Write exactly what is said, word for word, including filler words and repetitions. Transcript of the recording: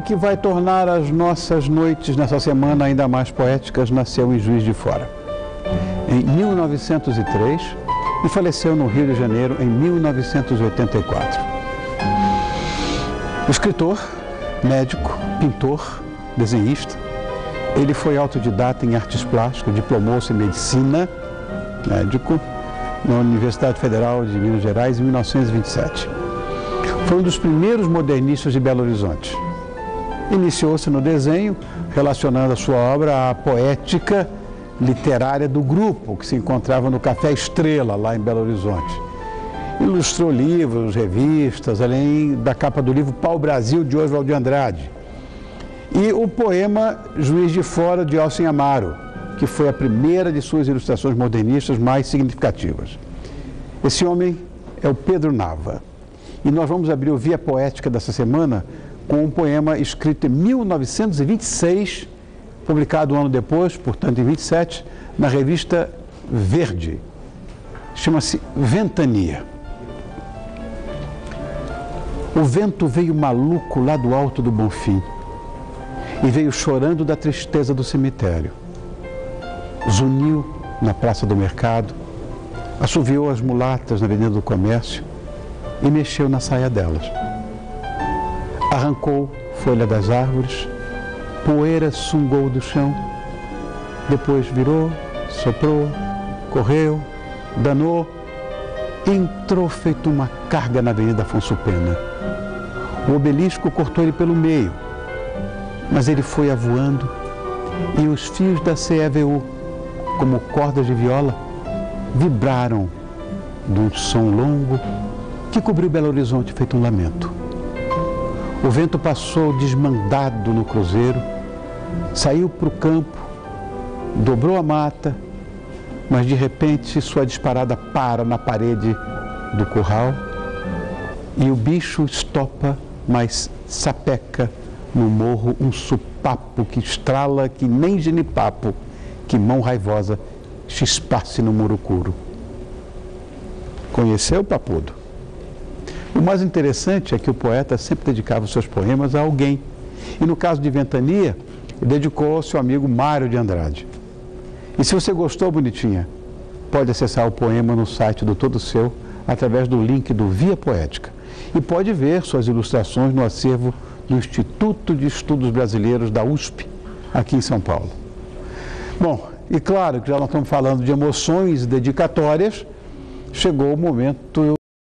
que vai tornar as nossas noites nessa semana ainda mais poéticas nasceu em Juiz de Fora, em mil novecentos e três, e faleceu no Rio de Janeiro em mil novecentos e oitenta e quatro. Escritor, médico, pintor, desenhista, ele foi autodidata em artes plásticas, diplomou-se em medicina, médico, na Universidade Federal de Minas Gerais em mil novecentos e vinte e sete. Foi um dos primeiros modernistas de Belo Horizonte. Iniciou-se no desenho, relacionando a sua obra à poética literária do grupo, que se encontrava no Café Estrela, lá em Belo Horizonte. Ilustrou livros, revistas, além da capa do livro Pau Brasil, de Oswald de Andrade. E o poema Juiz de Fora, de Elcin Amaro, que foi a primeira de suas ilustrações modernistas mais significativas. Esse homem é o Pedro Nava. E nós vamos abrir o Via Poética dessa semana com um poema escrito em mil novecentos e vinte e seis, publicado um ano depois, portanto em vinte e sete, na revista Verde. Chama-se Ventania. O vento veio maluco lá do alto do Bonfim e veio chorando da tristeza do cemitério. Zuniu na Praça do Mercado, assoviou as mulatas na Avenida do Comércio e mexeu na saia delas. Arrancou folha das árvores, poeira sungou do chão, depois virou, soprou, correu, danou, entrou feito uma carga na Avenida Afonso Pena. O obelisco cortou ele pelo meio, mas ele foi avoando e os fios da C E V U, como cordas de viola, vibraram de um som longo que cobriu Belo Horizonte feito um lamento. O vento passou desmandado no cruzeiro, saiu para o campo, dobrou a mata, mas de repente sua disparada para na parede do curral e o bicho estopa, mas sapeca no morro um supapo que estrala que nem genipapo, que mão raivosa chispasse no murucuro. Conheceu, Papudo? O mais interessante é que o poeta sempre dedicava os seus poemas a alguém. E no caso de Ventania, dedicou ao seu amigo Mário de Andrade. E se você gostou, bonitinha, pode acessar o poema no site do Todo Seu, através do link do Via Poética. E pode ver suas ilustrações no acervo do Instituto de Estudos Brasileiros da U S P, aqui em São Paulo. Bom, e claro que já nós estamos falando de emoções dedicatórias, chegou o momento